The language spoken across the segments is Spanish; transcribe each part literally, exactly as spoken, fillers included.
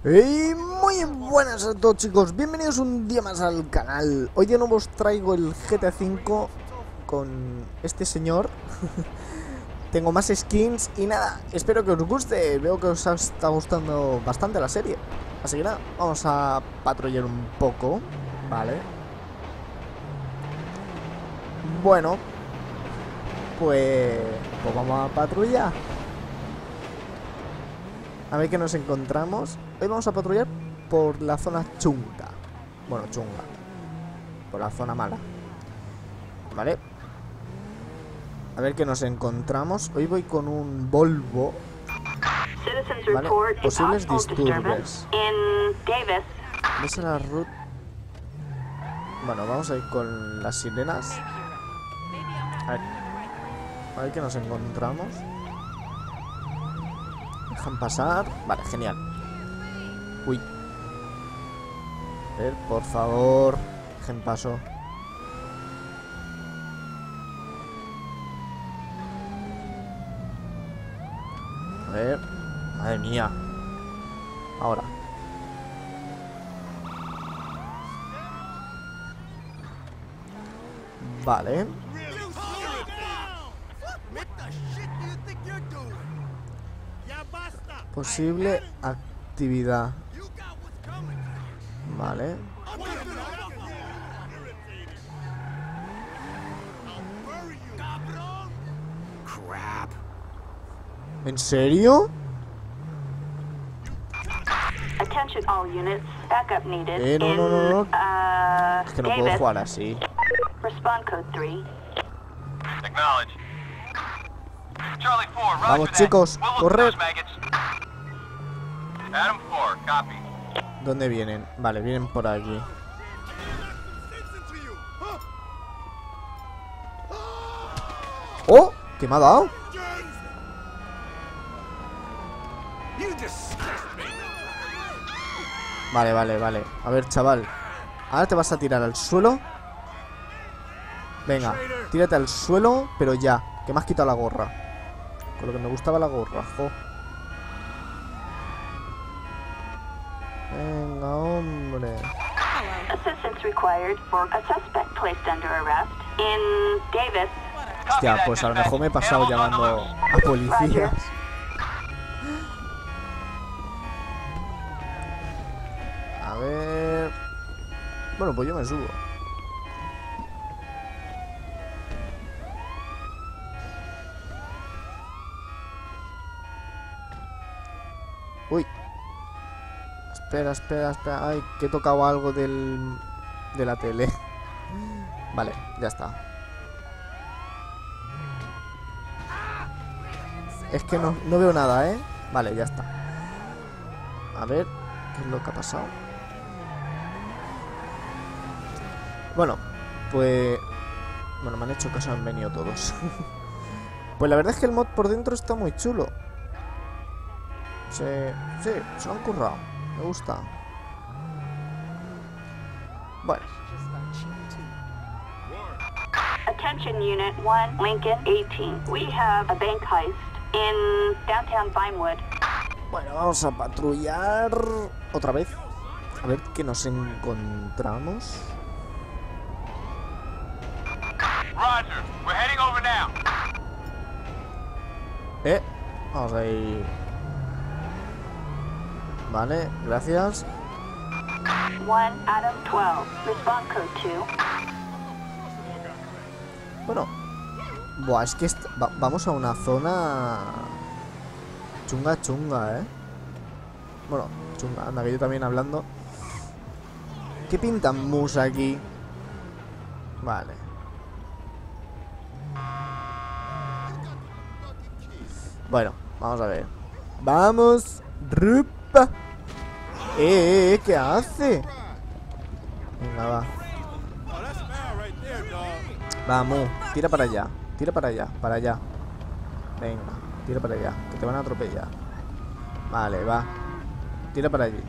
Y muy buenas a todos, chicos, bienvenidos un día más al canal. Hoy de nuevo os traigo el G T A cinco con este señor. Tengo más skins y nada, espero que os guste. Veo que os está gustando bastante la serie. Así que nada, vamos a patrullar un poco. Vale. Bueno, pues, pues vamos a patrullar. A ver qué nos encontramos. Hoy vamos a patrullar por la zona chunga. Bueno, chunga. Por la zona mala. Vale. A ver qué nos encontramos. Hoy voy con un Volvo. Vale. Posibles disturbios. ¿Ves la ruta? Bueno, vamos a ir con las sirenas. A ver. A ver qué nos encontramos. Dejan pasar. Vale, genial. Uy. A ver, por favor, dejen paso. A ver. Madre mía. Ahora. Vale. Posible actividad. Vale. ¿En serio? Eh, no, no, no, no. Es que no puedo jugar así. Vamos, chicos, correr. ¿Dónde vienen? Vale, vienen por aquí. ¡Oh! ¿Qué me ha dado? Vale, vale, vale. A ver, chaval. Ahora te vas a tirar al suelo. Venga, tírate al suelo, pero ya. Que me has quitado la gorra. Con lo que me gustaba la gorra, jo. Venga, hombre. Hostia, pues a lo mejor me he pasado llamando a policías. A ver. Bueno, pues yo me subo. Uy. Espera, espera, espera. Ay, que he tocado algo del... de la tele. Vale, ya está. Es que no, no veo nada, ¿eh? Vale, ya está. A ver, ¿qué es lo que ha pasado? Bueno, pues... Bueno, me han hecho caso, han venido todos. Pues la verdad es que el mod por dentro está muy chulo. Se... Sí, se lo han currado. Me gusta. Bueno. Attention Unit one, Lincoln eighteen. We have a bank heist in downtown Vinewood. Bueno, vamos a patrullar otra vez. A ver qué nos encontramos. Roger, we're heading over now. Eh, vamos a ir. Vale, gracias. one Adam twelve, respond code two. Bueno. Buah, es que va vamos a una zona chunga chunga, eh. Bueno, chunga, anda, que yo también hablando. ¿Qué pintan mus aquí? Vale. Bueno, vamos a ver. Vamos, rupa. Eh, eh, ¿qué hace? Venga, va. Vamos, tira para allá. Tira para allá, para allá. Venga, tira para allá, que te van a atropellar. Vale, va. Tira para allí.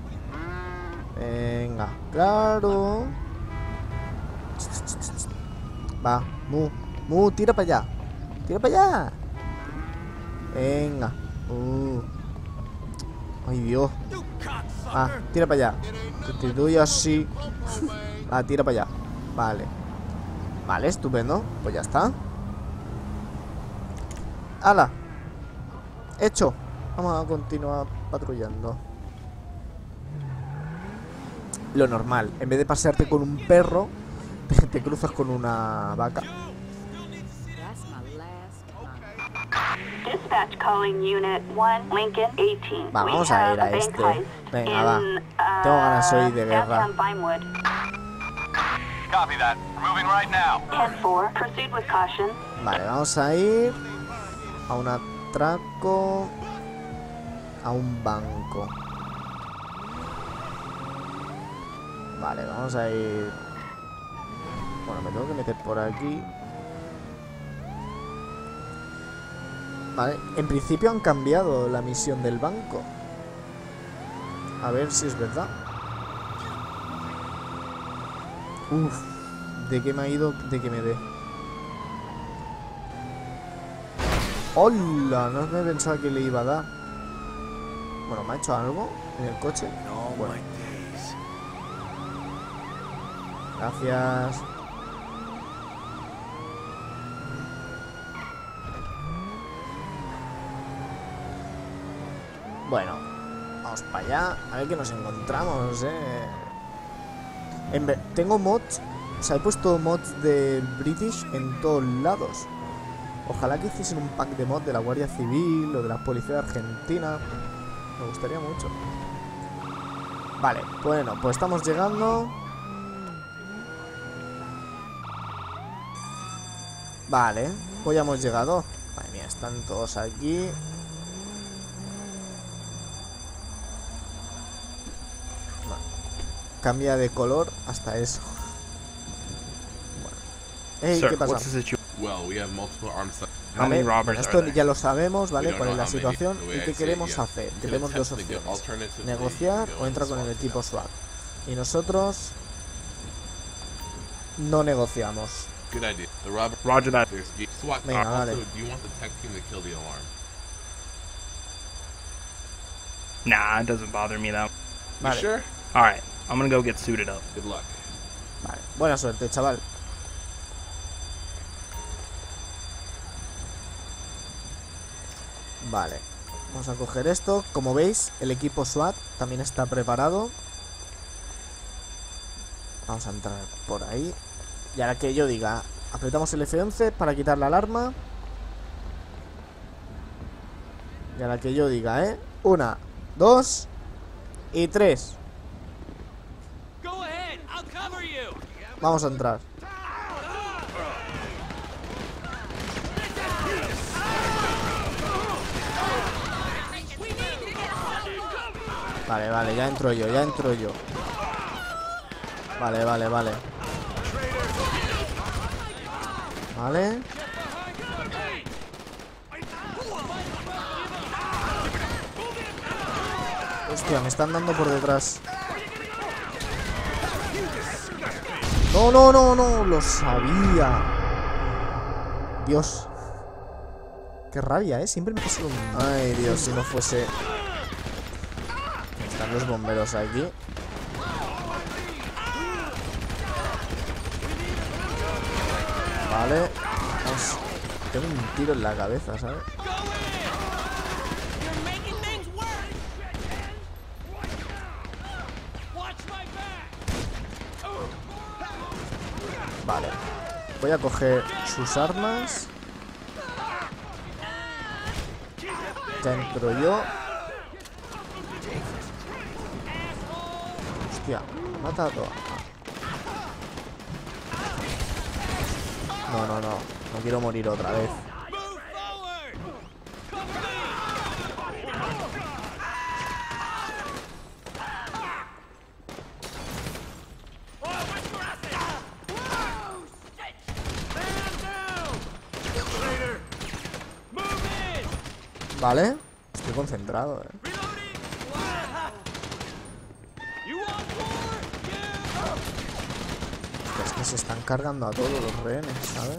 Venga, claro. Va, mu, mu, tira para allá. Tira para allá. Venga. Uh. Ay, Dios. Ah, tira para allá. Sustituye así. Ah, tira para allá. Vale. Vale, estupendo. Pues ya está. ¡Hala! Hecho. Vamos a continuar patrullando. Lo normal. En vez de pasearte con un perro, te, te cruzas con una vaca. Dispatch calling Unit one, Lincoln eighteen. Va, vamos We a have ir a bank este. heist Venga, va. in, Tengo ganas hoy uh, de guerra. downtown Vinewood. Copy that. Moving right now. ten four. Proceed with caution. Vale, vamos a ir a un atraco, a un banco. Vale, vamos a ir. Bueno, me tengo que meter por aquí. Vale, en principio han cambiado la misión del banco. A ver si es verdad. Uf, de qué me ha ido, de que me dé. ¡Hola! No me pensaba que le iba a dar. Bueno, ¿me ha hecho algo en el coche? Bueno. Gracias. Bueno, vamos para allá. A ver qué nos encontramos, eh. En ver, tengo mods. O sea, he puesto mods de British en todos lados. Ojalá que hiciesen un pack de mods de la Guardia Civil o de la Policía de Argentina. Me gustaría mucho. Vale, bueno, pues estamos llegando. Vale, pues ya hemos llegado. Madre mía, están todos aquí. Cambia de color hasta eso. Bueno. Hey, Sir, ¿qué pasa? what's the situation? Well, we have multiple armed su- How many Vale, robbers esto are there? ya lo sabemos, We ¿vale? don't ¿Cuál es know la how many, situación the way y I qué see it, queremos yeah. hacer? You Tenemos could dos technically go opciones. alternatively, Negociar you o go entrar in con el SWAT equipo town. SWAT. Y nosotros no negociamos. Good idea. The robber. Roger that. There's ge- SWAT Venga, car. dale. Also, do you want the tech team to kill the alarm? Nah, it doesn't bother me though. You Vale. sure? Alright, I'm gonna go get suited up. Good luck. Vale, buena suerte, chaval. Vale, vamos a coger esto. Como veis, el equipo SWAT también está preparado. Vamos a entrar por ahí. Y ahora que yo diga, apretamos el F once para quitar la alarma. Y ahora que yo diga, ¿eh? Una, dos y tres. Vamos a entrar. Vale, vale, ya entro yo, ya entro yo. Vale, vale, vale. Vale. Hostia, me están dando por detrás. No, no, no, no, lo sabía. Dios. Qué rabia, ¿eh? Siempre me pasa lo mismo. Ay, Dios, si no fuese... Están los bomberos aquí. Vale. Vamos. Tengo un tiro en la cabeza, ¿sabes? Vale. Voy a coger sus armas. Ya entro yo. Hostia, mata a todos. No, no, no. No quiero morir otra vez. Vale. Estoy concentrado, eh. Es que se están cargando a todos los rehenes, ¿sabes?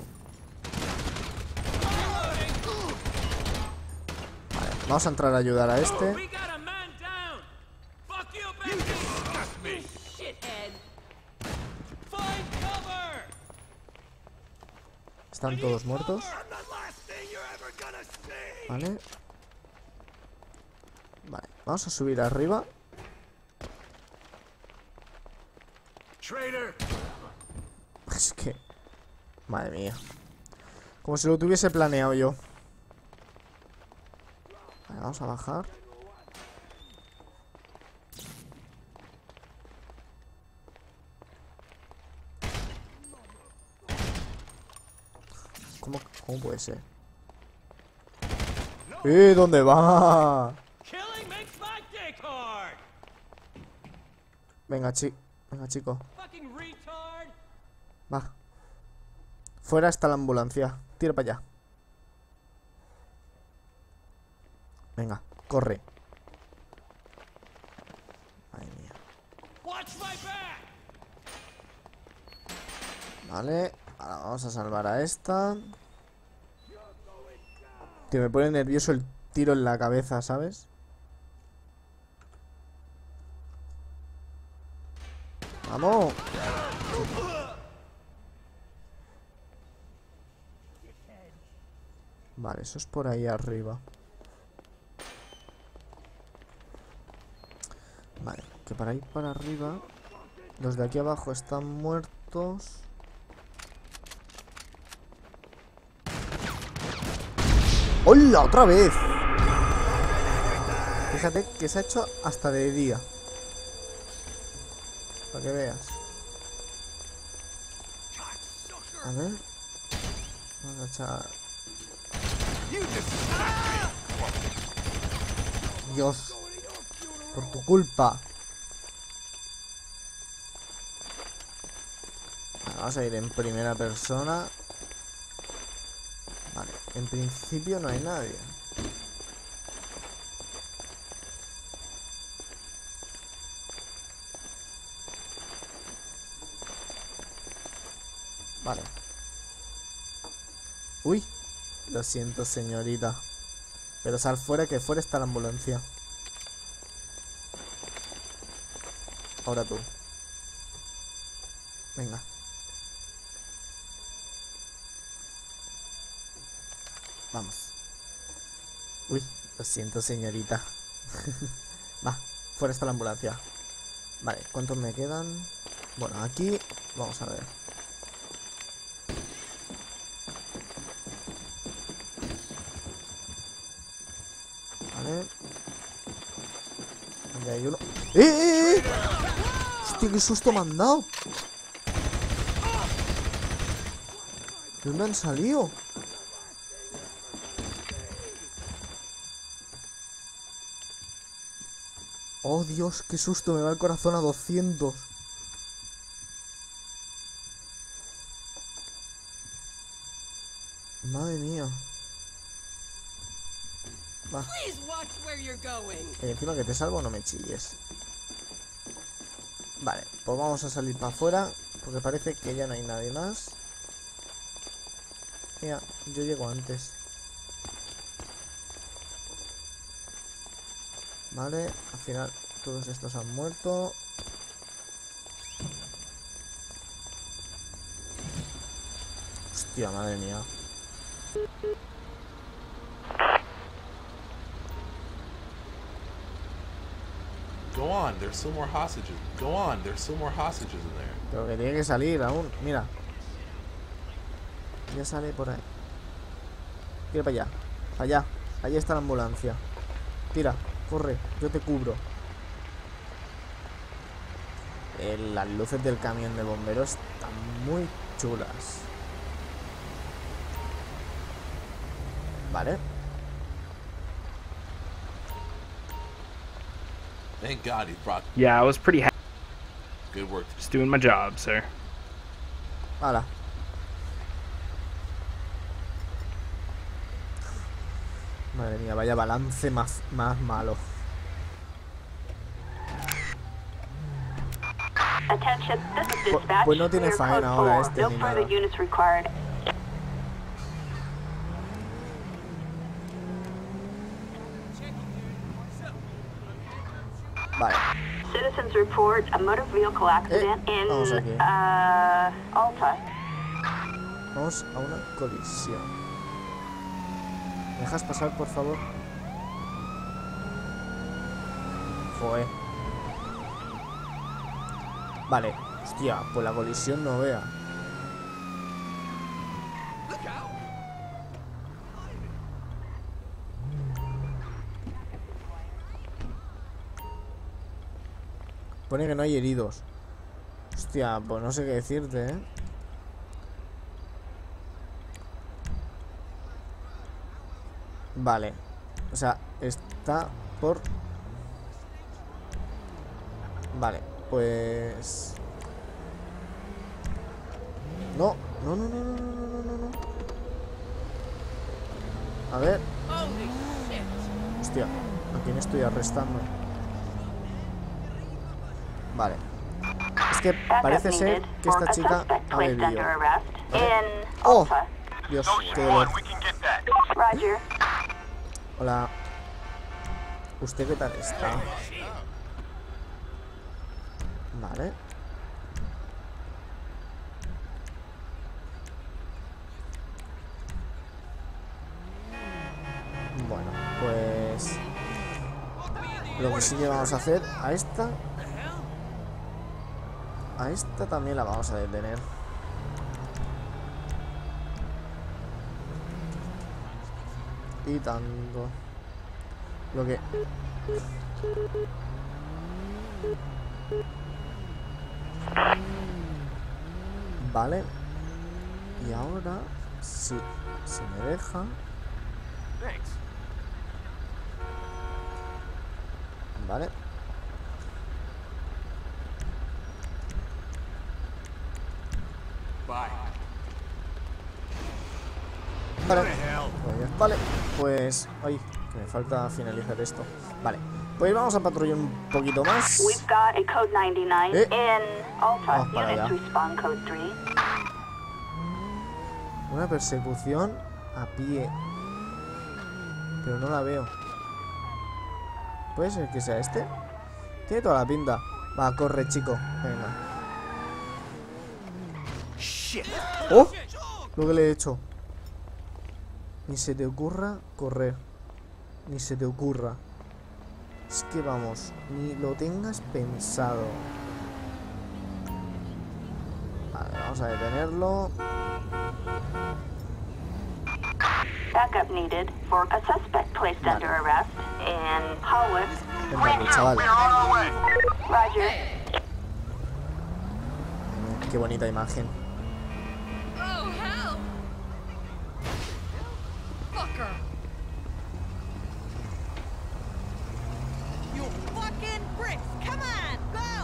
Vale, vamos a entrar a ayudar a este. Están todos muertos. Vale. Vale, vamos a subir arriba. Es que... Madre mía. Como si lo tuviese planeado yo. Vale, vamos a bajar. ¿Cómo, cómo puede ser? ¡Eh! ¿Dónde va? Venga, chi Venga, chico. Va. Fuera está la ambulancia. Tira para allá. Venga, corre. Madre mía. Vale. Ahora vamos a salvar a esta. Tío, me pone nervioso el tiro en la cabeza, ¿sabes? ¡Vamos! Vale, eso es por ahí arriba. Vale, que para ir para arriba. Los de aquí abajo están muertos. ¡Hola! ¡Otra vez! Fíjate que se ha hecho hasta de día. Para que veas. A ver. Vamos a echar... Dios. Por tu culpa. Vale, vamos a ir en primera persona. Vale, en principio no hay nadie. Vale. Uy, lo siento, señorita. Pero sal fuera, que fuera está la ambulancia. Ahora tú. Venga. Vamos. Uy, lo siento, señorita. Va, fuera está la ambulancia. Vale, ¿cuántos me quedan? Bueno, aquí vamos a ver. Vale. Aquí hay uno. ¡Eh, eh, eh! ¡Hostia, qué susto me han dado! ¿De dónde han salido? Oh, Dios, qué susto, me va el corazón a doscientos. Madre mía. Va. Y encima que te salvo, no me chilles. Vale, pues vamos a salir para afuera, porque parece que ya no hay nadie más. Mira, yo llego antes. Vale, al final todos estos han muerto. Hostia, madre mía. Go on, there's still more hostages. Go on, there's still more hostages in there. Pero que tiene que salir aún. Mira. Ya sale por ahí. Tira para allá. Para allá. Allí está la ambulancia. Tira. Corre, yo te cubro. Eh, las luces del camión de bomberos están muy chulas. Vale. Thank God he brought. Yeah, I was pretty happy. Good work. Just doing my job, sir. Hala. Madre mía, vaya balance más, más malo. Attention, this is Pu- dispatch. pues no tiene Clear faena code ahora four. este No ni further nada. units required. Vale. Citizens report a motor vehicle accident Eh, in vamos aquí. uh, Alta. Vamos a una colisión. ¿Me dejas pasar, por favor? Joder. Vale. Hostia, pues la colisión no vea. Pone que no hay heridos. Hostia, pues no sé qué decirte, ¿eh? Vale. O sea, está por... Vale, pues... No, no, no, no, no, no, no, no, no. A ver. Hostia, ¿a quién estoy arrestando? Vale. Es que parece ser que esta chica ha bebido. Vale. ¡Oh! Dios, qué dolor. Hola. ¿Usted qué tal está? Vale. Bueno, pues... Lo que sí que vamos a hacer a esta... A esta también la vamos a detener. Y tanto. Lo que... Vale. Y ahora, sí, si me deja... Vale. Vale. Vale, pues... Ay, que me falta finalizar esto. Vale, pues vamos a patrullar un poquito más. We've got a code ninety-nine Eh. in Alta. Vamos para Units allá. respond code three. Una persecución a pie. Pero no la veo. ¿Puede ser que sea este? Tiene toda la pinta. Va, corre, chico. Venga. ¡Oh! Lo que le he hecho. Ni se te ocurra correr. Ni se te ocurra. Es que vamos, ni lo tengas pensado. Vale, vamos a detenerlo. Backup needed for a suspect placed Vale. under arrest in Hollis. Venga, chaval. We're on our way. Roger. Mm, Qué bonita imagen. Oh, hell! Fucker! You fucking bricks! Come on,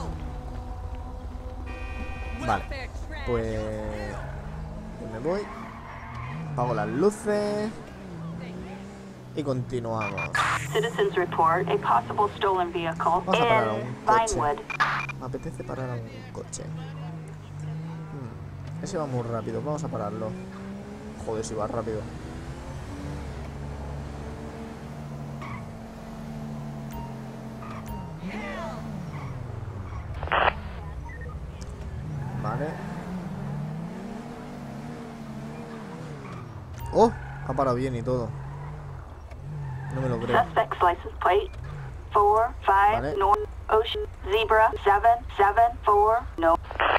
go! Vale, Welfare trash. pues... me voy. Apago las luces. Y continuamos. Citizens report a possible stolen vehicle Vamos a parar a in un coche. Vinewood. Me apetece parar a un coche. Hmm, Ese va muy rápido, vamos a pararlo. Joder, si va rápido. Vale. Oh, ha parado bien y todo. No me lo creo. Suspect's license plate four five Vale. North Ocean Zebra seven seven four no.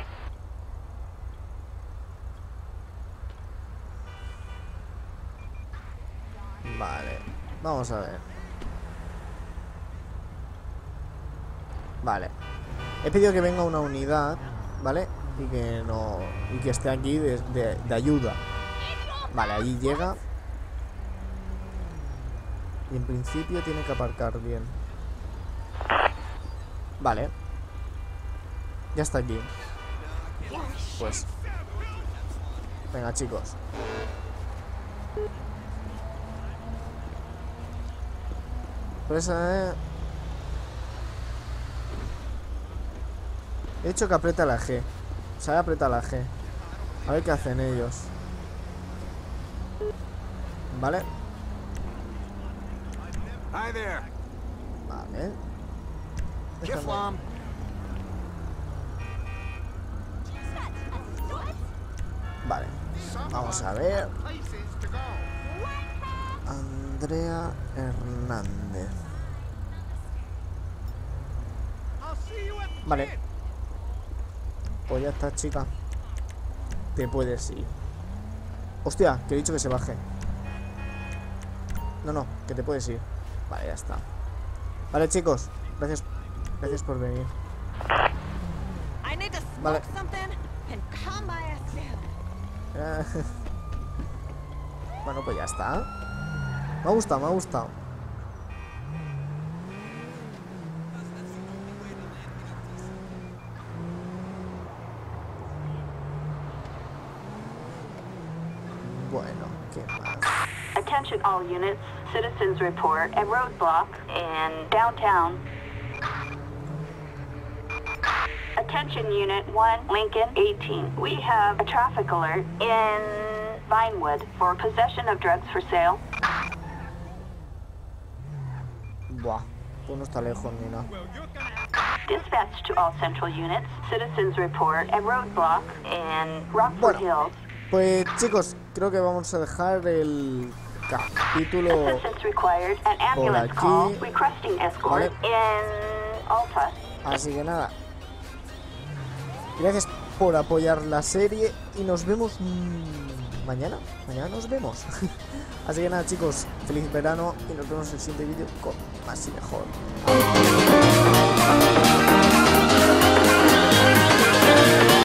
Vale, vamos a ver. Vale. He pedido que venga una unidad, ¿vale? Y que no... Y que esté aquí de, de, de ayuda. Vale, allí llega. Y en principio tiene que aparcar bien. Vale. Ya está aquí. Pues... Venga, chicos. Presa, eh. He dicho que aprieta la G. Sabe apretar la G. A ver qué hacen ellos. Vale. Hi there. Vale. Déjame. Vale. Vamos a ver. Andrea Hernández. Vale. Pues ya está, chica. Te puedes ir. Hostia, que he dicho que se baje. No, no, que te puedes ir. Vale, ya está. Vale, chicos. Gracias, gracias por venir. I need to Vale. smoke something and calm my ass down. Bueno, pues ya está. Me ha gustado, me ha gustado. Bueno, ¿qué más? Attention all units. Citizens report a roadblock in downtown. Attention Unit one, Lincoln eighteen. We have a traffic alert in Vinewood for possession of drugs for sale. Buah, pues no está lejos ni nada. Dispatch to all central units. Citizens report a roadblock in Rockford Bueno. Hills. Pues chicos, creo que vamos a dejar el capítulo Assistance required. An ambulance aquí. call requesting escort Vale. in Alta. Así que nada. Gracias por apoyar la serie y nos vemos mmm, mañana. Mañana nos vemos. Así que nada, chicos, feliz verano y nos vemos en el siguiente vídeo con más y mejor.